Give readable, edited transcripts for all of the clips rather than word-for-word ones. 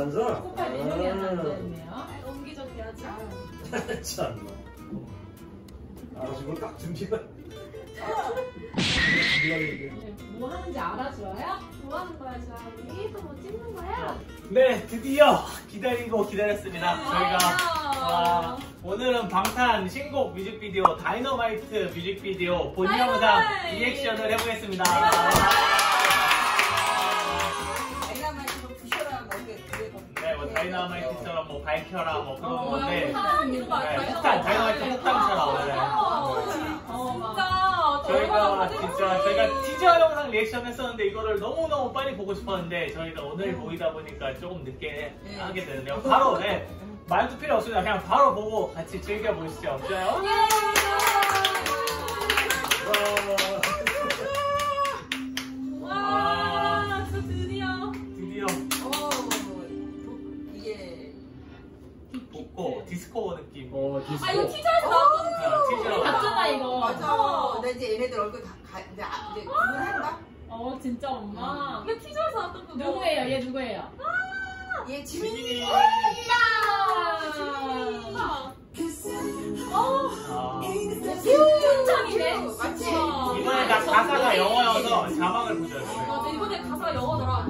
앉아? 소파에 4명이 앉아있네요. 옹기종기 하지. 참. 지금 딱 준비가. 뭐 하는지 알아줘요? 뭐 하는 거야, 주아이? 또 뭐 찍는 거야? 네, 드디어 기다리고 기다렸습니다. 저희가 오늘은 방탄 신곡 뮤직비디오 다이너마이트 뮤직비디오 본 영상 리액션을 해보겠습니다. 다이너마이트로 부셔라 뭐 네, 뭐 다이너마이트처럼 뭐 밝혀라 뭐 그런 건데 폭탄, 다이너마이트 폭탄처럼 진짜 저희가 티저 영상 리액션 했었는데 이거를 너무너무 빨리 보고 싶었는데 저희가 오늘 보이다 보니까 조금 늦게 하게 되는데요. 바로 말도 필요 없습니다. 그냥 바로 보고 같이 즐겨보시죠. 좋아요? 와, 진짜 드디어. 이게 복고 디스코 느낌. 디스코. 아, 이거 티저에서 나왔거든요. 티저. 봤잖아 이거. 맞아. 근데 이제 얘네들 얼굴 다 이제 구분한다. 진짜 엄마. 이거 티저에서 나왔던 거. 누구예요? 얘 누구예요? 얘 지민이. 춘창이네. 맞지? 이번에 가사가 영어여서 자막을 보셔야 돼요. 맞아, 이번에 가사가 영어더라.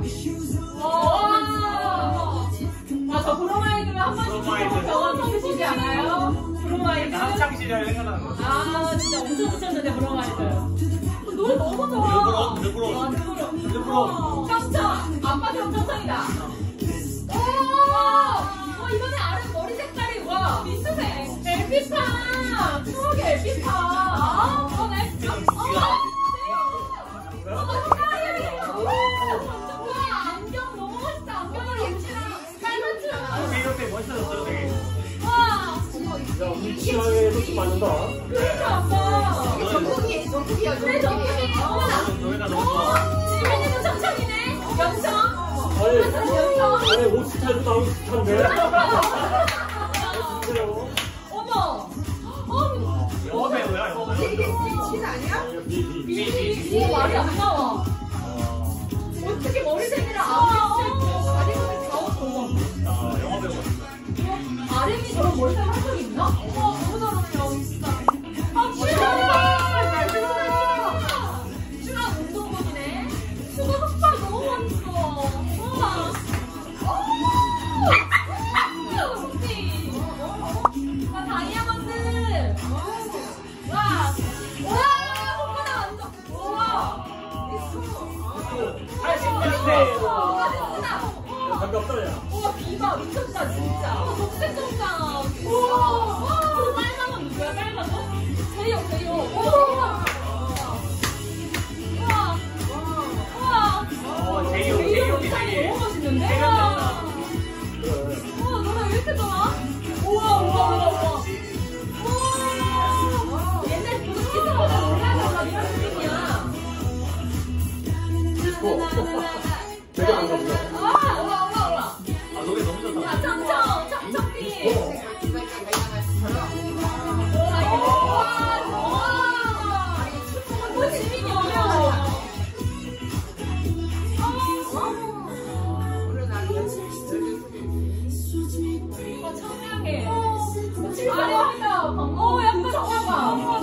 저 브로마이드를 한 번씩 브로마이드. 병원 받으시지 않아요? 브로마이드. 한창 시절 생각나는 거. 진짜 엄청 붙였는데 브로마이드. 노래 너무 좋아. 르브로. 깜짝! 아빠처럼 깜짝이다. 이번에 아름 머리 색깔이 와 미스색. 엘피파. 추억의 엘피파. 그러네. 안경 너무 멋있다. 안경을 예쁘다. 빨간 이럴 때 멋있어졌어요, 되게. 야, 우리 치아에도 좀 맞는다. 그러니까 아빠. 정국이야. 네, 정국이. 노래가 너무 좋아. 지민이도 청청이네. 영청. 아니, 옷 스타일도 나오고 스타인데. 어머. 영어 배우야, 영어 배우. 이게 친 아니야? 오, 말이 안 나와. 어떻게 머리색이랑 아랫색 있고 다리가 다 영어 배우. 아랫이 저런 머리색 한 적 있나? 너무 잘 어울려, 진짜. 슈랑 운동복이네. 슈가 흑발 너무 멋있어. 나 다이아몬드. 와, 오빠나 완전. 우와. 80년대. 반갑다, 야. 우와, 비바 미쳤다 진짜. 녹색 정장. 우와. 빨간 건 누구야? 빨간 거? 제이요. 우와. 제이홉이 되게. 너무 멋있는데? 세련됐다. 우와, 노래 왜 이렇게 좋아? 우와. 옛날 무슨 시사보다 놀라서 이런 느낌이야. 디스코. 되게 반갑다. 우와. 노래 너무 좋다. 야, 청청비. 지민이 어려워. 청량해. 아래입니다. 약간 청량감.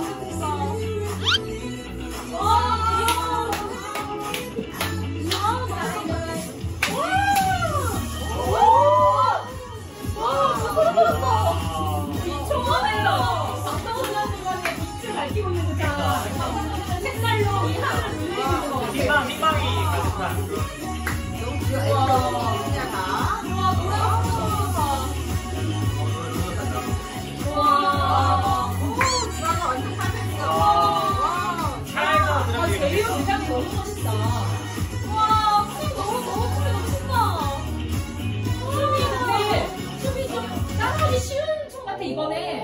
희망이 가득한. 너무 귀여워. 그냥 다. 차에서 들으면 되게 제이홉 의상이 너무 멋있다. 와, 춤 너무 춤이 넘친다. 춤이 좀 따라하기 쉬운 춤 같아 이번에.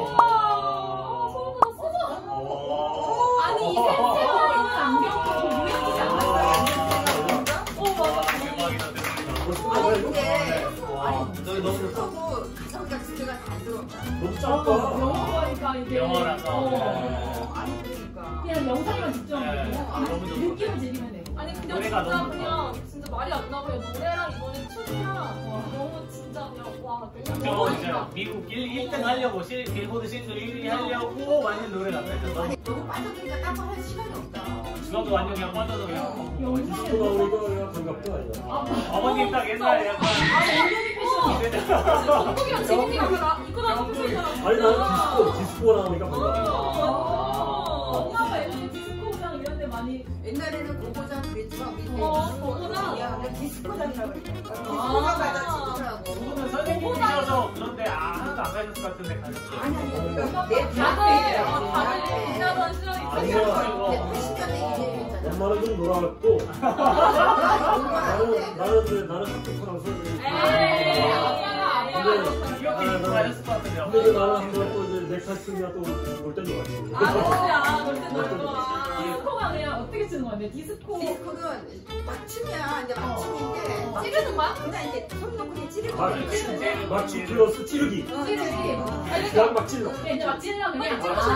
아니 이 센스가 있는 안경도 유행이지 않았어요? 맞아. 대박이다, 대박이다. 아니 근데 너무 좋다. 가사가 진짜가 잘 들어. 너무 짧다. 영어니까 이게. 영어라서. 아니 그러니까. 그냥 영상만 집중하면 네. 되고 너무 좋다. 느낌을 즐기면 되고. 아니, 근데 노래가 진짜 너무 그냥 진짜 말이 안 나고요. 노래랑 이번에 춤이랑 너무 진짜 그냥 와 저거 너무 이제 멋있다. 미국 1등 하려고 빌보드 싱글 1위 하려고 완전 노래 같아요. 아니 너무 빠졌으니까 딴거 할 시간이 없다. 주방도 완전 그냥 빠져서 그냥 디스코 나오니까 그냥 반갑다 이거. 어머님 딱 옛날에 약간 정국이랑 지민이가 이거 나온 표정이잖아. 아니 나는 디스코가 나오니까 반갑다. 엄마가 예전에 디스코장 이런 데 많이 옛날에는 고고장 그랬지만 우리 고고장. 야 디스코장이라고 그랬대. 디스코장 가자 치더라고. 그분은 선생님이셔서 그런데 아무도 안 가셨을 것 같은데 가셨어요. 아니 이거 내 다들 지나던 시절이 아니야. 있었어요. 80년대 기념이었잖아. 엄마는 좀 놀아왔고 나는 학교랑 에이 아빠가 이렇게 입고 가셨을 것 같은데요. 근데 나는 한번 또 이제 넥사스나 또놀 때도 갔고. 아 놀때 놀고 디스코가 그냥 어떻게 치는 건데 디스코 디스코는 맞춤이야. 이제 맞춤인데 찌르는 거야? 그냥 이제 손 놓고 그냥 찌르는 아, 거야. 마치 플러스 찌르기. 그냥 막 찔러. 이제 막 찔러 그냥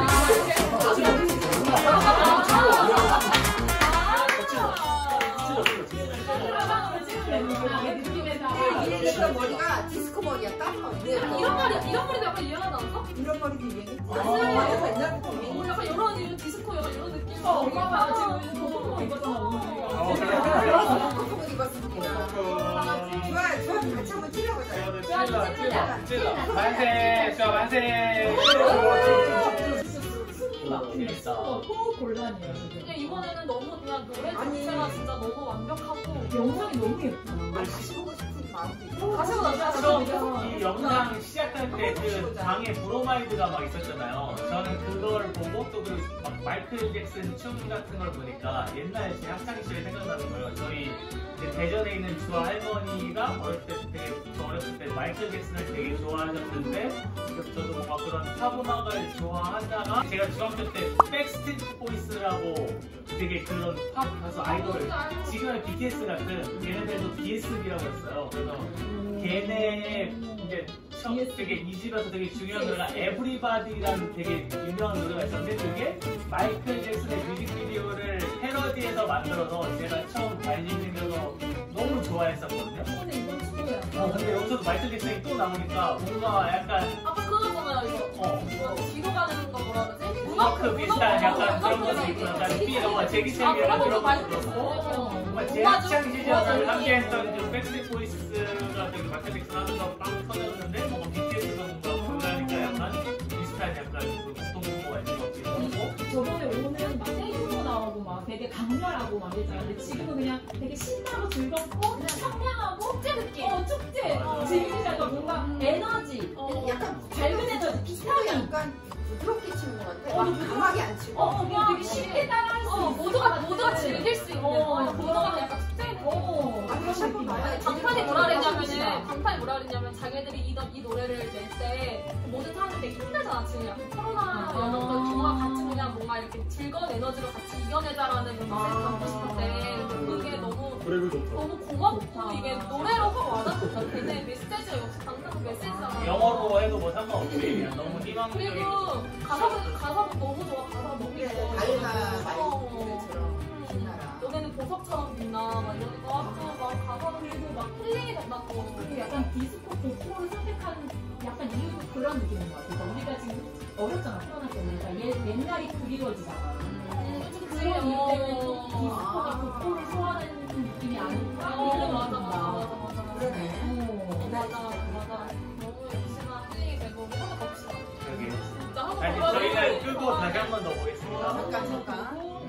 이래서 머리가 디스코 머리야. 딴 머리. 이런 머리도 약간 유행하지 않았어? 이런 머리도 유행했지. 아. 옛날부터 유행했지. 약간 이런 디스코 약간 이런 느낌. 엄마가 지금 보통 입었잖아 오늘 코트를 입었습니다. 좋아, 같이 한번 찔러보자. 찔러. 만세, 수아 만세. 재밌다. 호흡 곤란이에요 지금 그냥 이번에는 너무 그냥 노래 아니. 자체가 진짜 너무 완벽하고 영상이 너무 예쁘다 다시 보고 싶은 마음도 있고. 다시 보자. 이 영상 시작할 때 그 방에 브로마이드가 막 있었잖아요. 저는 그걸 보고 또 그 마이클 잭슨 춤 같은 걸 보니까 옛날 제 학창 시절이 생각나는 거예요. 저희 이제 대전에 있는 주아 할머니가 저 어렸을 때 마이클 잭슨을 되게 좋아하셨는데 저도 뭔가 그런 팝 음악을 좋아하다가 제가 중학교 때 백스트리트 보이스라고 되게 그런 팝 가수 아이돌 지금의 BTS 같은 걔네들도 BSB라고 했어요. 그래서 걔네 이제 되게 이 집에서 되게 중요한 노래가 에브리바디라는 되게 유명한 노래가 있었는데 그게 마이클 잭슨의 뮤직비디오를 패러디해서 만들어서 제가 처음 관심 생겨서 너무 좋아했었거든요. 근데 이건 친구야 근데 여기서도 마이클 잭슨이 또 나오니까 뭔가 약간 아까 그거잖아요 이거. 뒤로 가는 거 뭐라 그러지? 음악 비슷한 약간 그런 것도 있고 약간 삐 제기체기랑 그런 것도 그렇고 정말 제 학창 시절을 함께했던 그 백스트리트 보이스가 되게 마이클 잭슨 하면서 빵 터졌는데 뭔가 BTS가 뭔가 그러니까 약간 비슷한 약간 그 공통분모가 있는 것 같기도 하고 저번에 오는 막 떼주고 나오고 막 되게 강렬하고 막 이랬잖아 근데 지금은 그냥 되게 신나고 즐겁고 청량하고 축제 느낌 축제 지금 약간 뭔가 에너지 약간 밝은 에너지 피타도 비타민 약간 부드럽게 치는 것 같아. 막 강하게 안 치고. 그냥 되게 쉽게 따라할 수 있어 모두가 즐길 수 있는 모두가 약간 축제인 거. 아, 다시 한번 봐요. 방탄이 뭐라 그랬냐면 자기들이 이 노래를 낼 때 모든 사람들 되게 힘들잖아 지금 약간 코로나 이런 것들 정말 같이 그냥 뭔가 이렇게 즐거운 에너지로 같이 이겨내자라는 메시지를 담고 싶은데 그게 너무 그래도 좋다. 너무 고맙고 이게 노래로 확 와닿는다. 근데 메시지가 역시 방탄 메시지잖아. 영어로 해도 뭐 상관없지 그냥 너무 희망적인 그리고 가사도 너무 좋아. 가사가 너무 그래, 예뻐. 달마 말처럼 빛나라. 너네는 보석처럼 빛나 막 이러니까 막 가사도 그리고 막 힐링이 된다고. 그리고 약간 디스코 도코를 선택한 약간 이유도 그런 느낌인 것 같아. 그러니까 우리가 지금 어렸잖아 태어날 때 그러니까 옛날이 그리워지잖아. 그런 이유 때문에 또 디스코가 도코를 소화하는 느낌이 아닐까 이런 맞아. 그러네. 맞아. 너무 역시나 힐링이 되고 우리 한번 봅시다. 여기 진짜 한번 다시 봐봐요. 저희는 끄고 다시 한 번 더 보겠습니다. 잠깐.